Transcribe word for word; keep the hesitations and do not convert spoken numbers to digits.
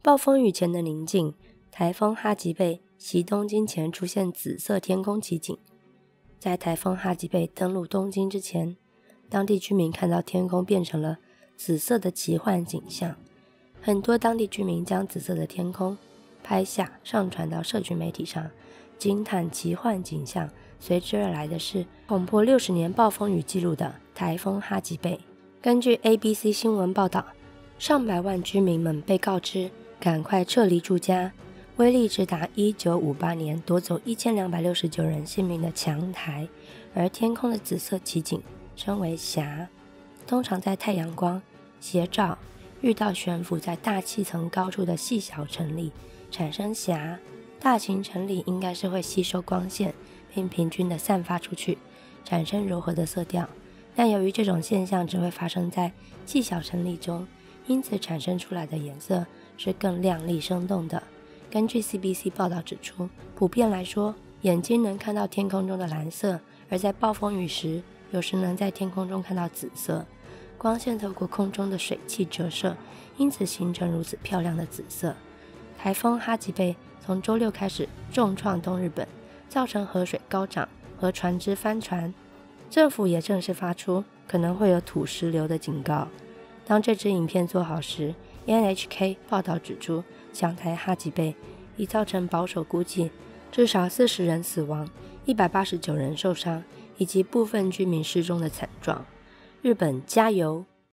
暴风雨前的宁静，台风哈吉贝袭东京前出现紫色天空奇景。在台风哈吉贝登陆东京之前，当地居民看到天空变成了紫色的奇幻景象。很多当地居民将紫色的天空拍下上传到社群媒体上，惊叹奇幻景象。随之而来的是恐破六十年暴风雨记录的台风哈吉贝。根据 A B C 新闻报道，上百万居民们被告知赶快撤离住家。威力直达一九五八年夺走一千两百六十九人性命的强台，而天空的紫色奇景称为霞，通常在太阳光斜照遇到悬浮在大气层高处的细小尘粒产生霞。大型尘粒应该是会吸收光线并平均的散发出去，产生柔和的色调，但由于这种现象只会发生在细小尘粒中，因此产生出来的颜色是更亮丽生动的。根据 C B C 报道指出，普遍来说，眼睛能看到天空中的蓝色，而在暴风雨时，有时能在天空中看到紫色。光线透过空中的水汽折射，因此形成如此漂亮的紫色。台风哈吉贝从周六开始重创东日本，造成河水高涨和船只翻船，政府也正式发出可能会有土石流的警告。当这支影片做好时， N H K 报道指出，强台哈吉贝已造成保守估计至少四十人死亡，一百八十九人受伤，以及部分居民失踪的惨状。日本加油！